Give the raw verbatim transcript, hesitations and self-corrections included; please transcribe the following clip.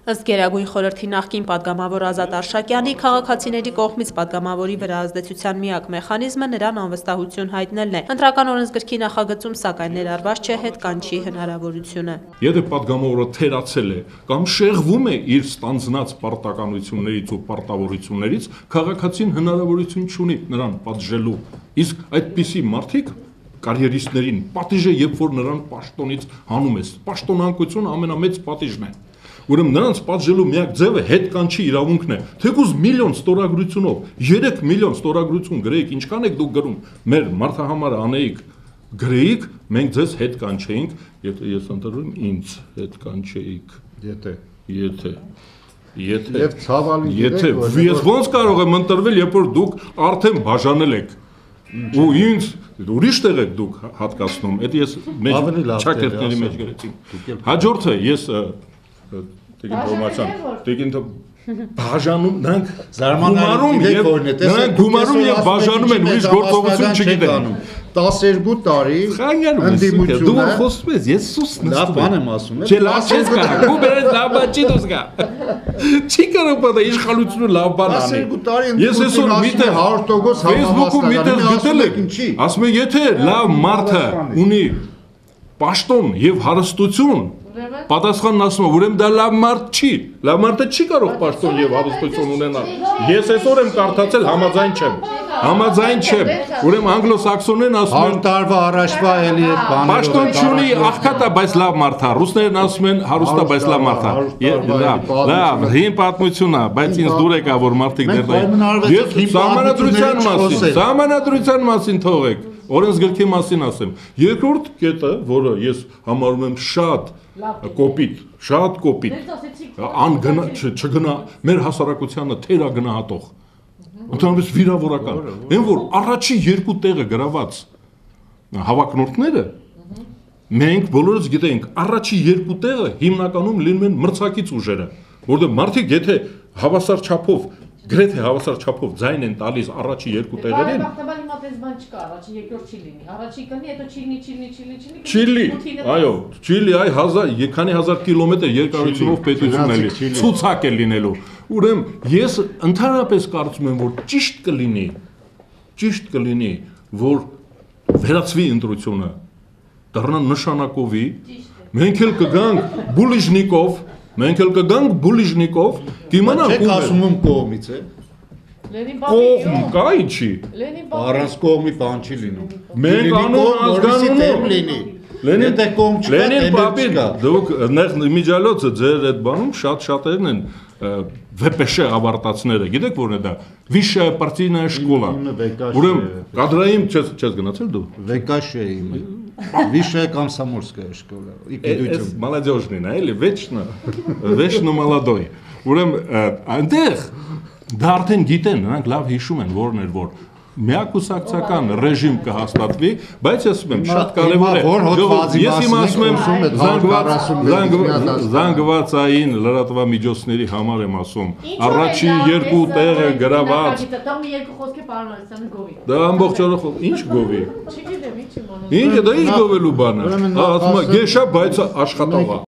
Ըստ Գերագույն խորհրդի նախկին պատգամավոր Ազատ Արշակյանի, քաղաքացիների կողմից պատգամավորի վրա ազդեցության միակ մեխանիզմը նրան անվստահություն հայտնելն է։ Ընտրական օրենսգրքի նախագծում սակայն ներառված չէ հետկանչի հնարավորությունը։ Եթե պատգամավորը թերացել է կամ շեղվում է իր ստանձնած պարտականություններից ու պարտավորություններից, քաղաքացին հնարավորություն չունի նրան պատժելու։ Իսկ այդպիսի մարդիկ կարիերիստներին պատիժ է, երբ որ նրան պաշտոնից հանում ես։ Պաշտոնանկությունը ամենամեծ պատիժն է։ Ուրեմն նրանց պատժելու միակ ձևը հետկանչի իրավունքն է։ Թեկուզ միլիոն ստորագրությունով, երեք միլիոն ստորագրություն գրեիք, ինչքան եք դուք գրում, մեր մարդահամարը անեիք, գրեիք, մենք ձեզ հետկանչեինք, եթե ես ընտրում ինձ հետկանչեիք։ Եթե Եթե Եթե Եվ ցավալի Եթե ես ոնց կարող եմ ընտրվել, երբ որ դուք արդեն բաժանել եք։ Ու ինձ ուրիշ տեղ եք դուք հատկացնում, այդ ես շակերտների մեջ գրեցինք։ Հաջորդը ես Տիկին Թոմասյան, Տիկին բաժանում, նրանք գումարում եւ նրանք գումարում եւ բաժանում են, ուրիշ գործողություն չգիտեն։ տասներկու տարի ընդդիմությունը դու որ խոսում ես, ես սուս նստում եմ։ Լավ բան եմ ասում, չէ, լավ չես կարող։ Դու բերես լավ բան չի դուս գա։ Չի կարող պատա իշխանությունը լավ բան անի։ տասներկու տարի ես այսօր միտեղ հարյուր տոկոս Facebook-ում միտեղ գտել եք, ասում եմ, եթե լավ մարդը ունի պաշտոն եւ հարստություն, պատասխանն ասում եմ, ուրեմն դա լավ մարդ չի։ Լավ մարդը չի կարող պաշտոն եւ հարստություն ունենալ։ Ես այսօր եմ կարդացել, համաձայն չեմ։ Համաձայն չեմ։ Ուրեմն անգլոսաքսոնեն ասում են տարվա առաջվա էլի այդ բաները։ Պաշտոն չունի, աղքատա, բայց լավ մարդ է։ Ռուսներն ասում են հարուստա, բայց լավ մարդ է։ Լավ, լավ, հին պատմություն է, բայց ինձ դուր եկա, որ մարդիկ ներդայ։ Ես սահմանադրության մասին, սահմանադրության մասին թողեք։ Օրենսգրքի մասին ասեմ։ Երկրորդ կետը, որը ես համարում եմ շատ կոպիտ, շատ կոպիտ, անգնա, չգնա, մեր հասարակությանը թերագնահատող, ընդհանրապես վիրավորական, այն որ առաջի երկու տեղը գրաված հավակնորդները, մենք բոլորս գիտենք, առաջի երկու տեղը հիմնականում լինում են մրցակից ուժերը, որտեղ մարդիկ եթե հավասար չափով Գրեթե հավասար չափով ձայն են տալիս առաջի երկու տեղերին։ Բախտաբար հիմա պես բան չկա, առաջի երկրորդ չի լինի։ Առաջի կլինի, հետո չիլնի, չիլնի, չիլնի, չիլնի։ Չիլնի, այո, չիլնի, այ հազար, քանի հազար կիլոմետր երկարությունով պետությունն է լինի, ցուցակ է լինելու։ Ուրեմն ես ընդհանրապես կարծում եմ, որ ճիշտ կլինի, ճիշտ կլինի, որ վերացվի ընտրությունը, դառնա նշանակովի, մենք էլ կգանք Բուլիժնիկով Մենք էլ կգանք Բուլիժնիկով, կիմանանք ում է։ Ասում եմ կողմից է։ Կողմ կա ինչի։ Առանց կողմի բան չի լինում։ Մենք անուն ազգանունով լինի։ Լենին դե կողմ չկա, Լենին պապի, դուք միջալոցը ձեր այդ բանում շատ շատերն են ՎՊՇ ավարտածները, գիտեք որն է դա։ Վիշայ պարտիյնայա շկոլա։ Ուրեմն կադրային չես գնացել դու։ ՎԿՇ-ը իմը։ Высшая комсомольская школа. Это молодежный, или вечно, вечно молодой. Ուրեմն այնտեղ դա արդեն գիտեն, նրանք լավ հիշում են որն էր որ միակուսակցական ռեժիմ կհաստատվի, բայց ասում եմ շատ կարևոր է։ Ես իմ ասում եմ զանգվածային լրատվամիջոցների համար եմ ասում, առաջի երկու տեղը գրաված։ Դա ամբողջ օրը ինչ գովի։ Ինչ դա ինչ գովելու բանը։ Ասում եմ գեշա, բայց աշխատող է։